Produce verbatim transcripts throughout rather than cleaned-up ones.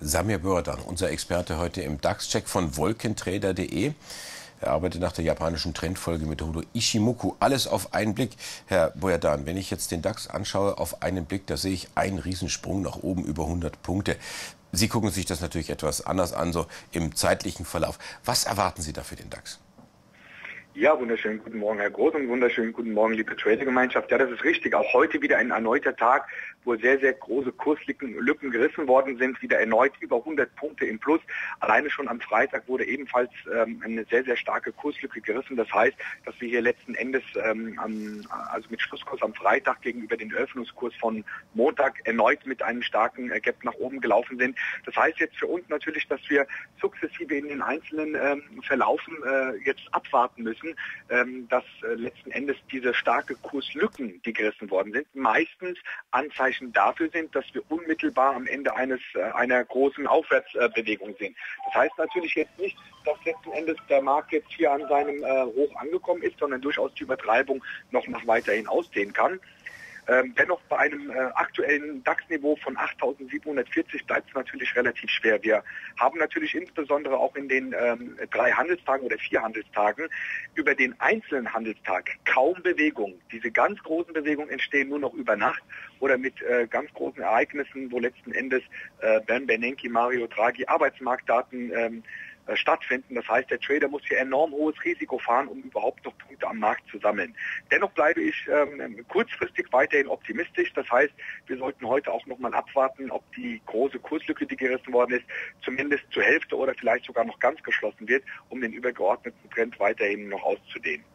Samir Böhrdan, unser Experte heute im DAX-Check von Wolkentrader punkt de. Er arbeitet nach der japanischen Trendfolgemethode Ichimoku. Alles auf einen Blick. Herr Böhrdan, wenn ich jetzt den DAX anschaue, auf einen Blick, da sehe ich einen Riesensprung nach oben über hundert Punkte. Sie gucken sich das natürlich etwas anders an, so im zeitlichen Verlauf. Was erwarten Sie da für den DAX? Ja, wunderschönen guten Morgen, Herr Groß, und wunderschönen guten Morgen, liebe Trader-Gemeinschaft. Ja, das ist richtig. Auch heute wieder ein erneuter Tag, wo sehr, sehr große Kurslücken Lücken gerissen worden sind. Wieder erneut über hundert Punkte im Plus. Alleine schon am Freitag wurde ebenfalls ähm, eine sehr, sehr starke Kurslücke gerissen. Das heißt, dass wir hier letzten Endes, ähm, am, also mit Schlusskurs am Freitag gegenüber den Eröffnungskurs von Montag erneut mit einem starken äh, Gap nach oben gelaufen sind. Das heißt jetzt für uns natürlich, dass wir sukzessive in den einzelnen ähm, Verlaufen äh, jetzt abwarten müssen, Ähm, dass äh, letzten Endes diese starke Kurslücken, die gerissen worden sind, meistens Anzeichen dafür sind, dass wir unmittelbar am Ende eines äh, einer großen Aufwärtsbewegung äh, sind. Das heißt natürlich jetzt nicht, dass letzten Endes der Markt jetzt hier an seinem äh, Hoch angekommen ist, sondern durchaus die Übertreibung noch nach weiterhin ausdehnen kann. Ähm, dennoch bei einem äh, aktuellen DAX-Niveau von achttausendsiebenhundertvierzig bleibt es natürlich relativ schwer. Wir haben natürlich insbesondere auch in den ähm, drei Handelstagen oder vier Handelstagen über den einzelnen Handelstag kaum Bewegung. Diese ganz großen Bewegungen entstehen nur noch über Nacht oder mit äh, ganz großen Ereignissen, wo letzten Endes äh, Ben Bernanke, Mario Draghi Arbeitsmarktdaten ähm, stattfinden. Das heißt, der Trader muss hier enorm hohes Risiko fahren, um überhaupt noch Punkte am Markt zu sammeln. Dennoch bleibe ich ähm, kurzfristig weiterhin optimistisch. Das heißt, wir sollten heute auch noch mal abwarten, ob die große Kurslücke, die gerissen worden ist, zumindest zur Hälfte oder vielleicht sogar noch ganz geschlossen wird, um den übergeordneten Trend weiterhin noch auszudehnen.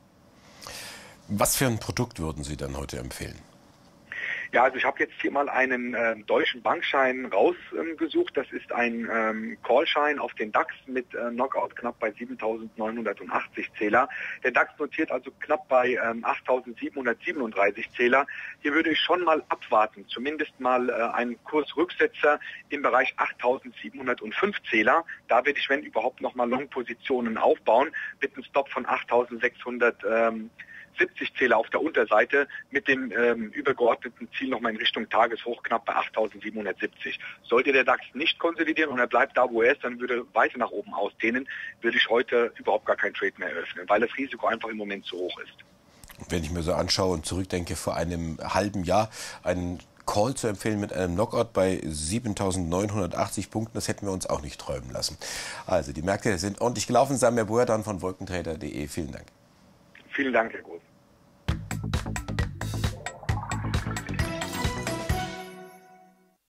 Was für ein Produkt würden Sie dann heute empfehlen? Ja, also ich habe jetzt hier mal einen äh, deutschen Bankschein rausgesucht. Ähm, das ist ein ähm, Callschein auf den DAX mit äh, Knockout knapp bei siebentausendneunhundertachtzig Zähler. Der DAX notiert also knapp bei ähm, achttausendsiebenhundertsiebenunddreißig Zähler. Hier würde ich schon mal abwarten, zumindest mal äh, einen Kursrücksetzer im Bereich achttausendsiebenhundertfünf Zähler. Da werde ich, wenn überhaupt, noch mal Long-Positionen aufbauen mit einem Stop von achttausendsechshundert Ähm, siebzig Zähler auf der Unterseite mit dem ähm, übergeordneten Ziel nochmal in Richtung Tageshoch knapp bei achttausendsiebenhundertsiebzig. Sollte der DAX nicht konsolidieren und er bleibt da, wo er ist, dann würde weiter nach oben ausdehnen, würde ich heute überhaupt gar keinen Trade mehr eröffnen, weil das Risiko einfach im Moment zu hoch ist. Wenn ich mir so anschaue und zurückdenke, vor einem halben Jahr einen Call zu empfehlen mit einem Knockout bei siebentausendneunhundertachtzig Punkten, das hätten wir uns auch nicht träumen lassen. Also die Märkte sind ordentlich gelaufen. Samir Böhrdan von Wolkentrader punkt de. Vielen Dank. Vielen Dank, Herr Groß.